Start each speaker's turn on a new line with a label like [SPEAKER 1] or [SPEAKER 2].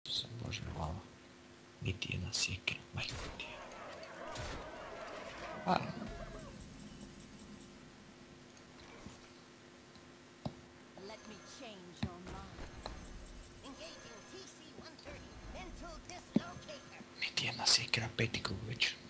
[SPEAKER 1] se može malo. Niti jedna sjekira, majko ti je. A. Niti jedna sjekira, peti krug već.